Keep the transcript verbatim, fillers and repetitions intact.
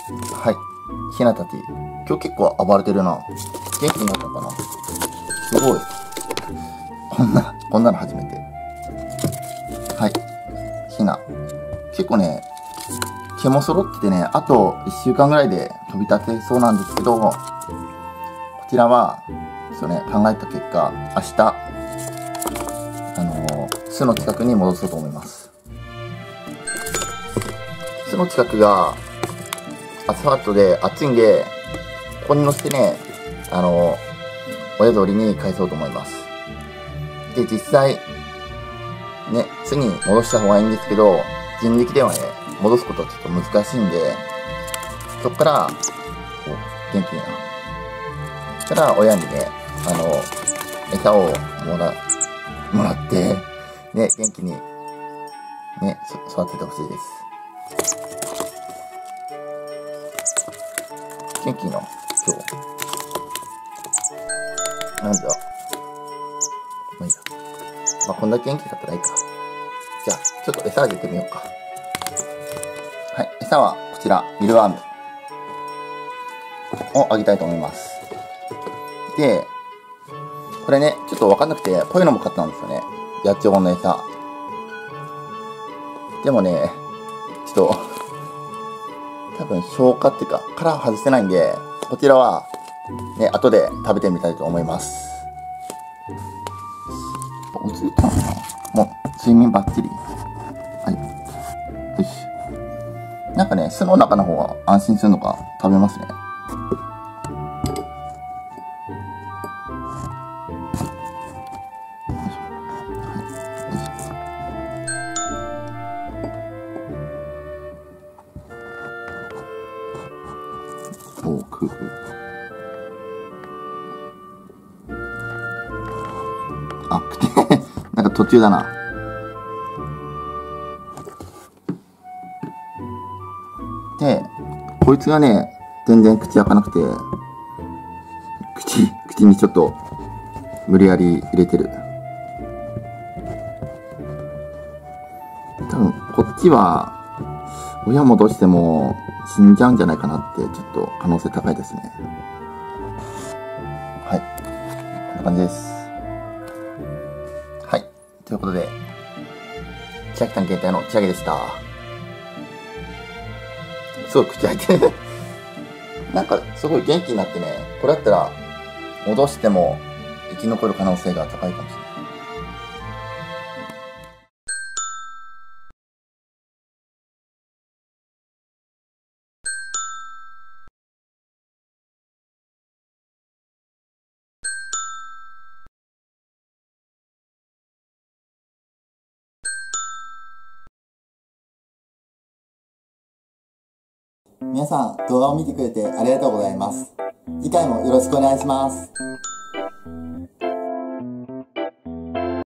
はい。ひなたてぃ。今日結構暴れてるな。元気になったのかな。すごい。こんな、こんなの初めて。はい。ひな。結構ね、毛も揃っててね、あといっしゅうかんぐらいで飛び立てそうなんですけど、こちらは、そうね、考えた結果、明日、あのー、巣の近くに戻そうと思います。巣の近くが、アスファルトで暑いんで、ここに乗せてね、あのー、親鳥に返そうと思います。で、実際、ね、巣に戻した方がいいんですけど、人力ではね、戻すことはちょっと難しいんで、そっから、お、元気にな。そしたら、親にね、あの、餌をもら、もらって、ね、元気に、ね、育ててほしいです。元気の、今日。なんだ。まあいいや。まあ、こんだけ元気だったらいいか。じゃあ、ちょっと餌あげてみようか。はい、餌はこちら、ミルワームをあげたいと思います。で、これね、ちょっとわかんなくて、こういうのも買ったんですよね。野鳥の餌。でもね、ちょっと、多分消化っていうか、殻外せないんで、こちらは、ね、後で食べてみたいと思います。落ち着いたのかな。もう、睡眠バッチリ。はい。よし。なんかね、巣の中の方が安心するのか、食べますね。おー、くうくう。あ、くて、なんか途中だな。で、こいつがね、全然口開かなくて、口、口にちょっと、無理やり入れてる。多分、こっちは、親戻しても死んじゃうんじゃないかなって、ちょっと可能性高いですね。はい。こんな感じです。はい。ということで、千秋さん限定の千秋でした。すごい口開いてる。なんか、すごい元気になってね、これだったら、戻しても生き残る可能性が高いかもしれない。皆さん動画を見てくれてありがとうございます。次回もよろしくお願いします。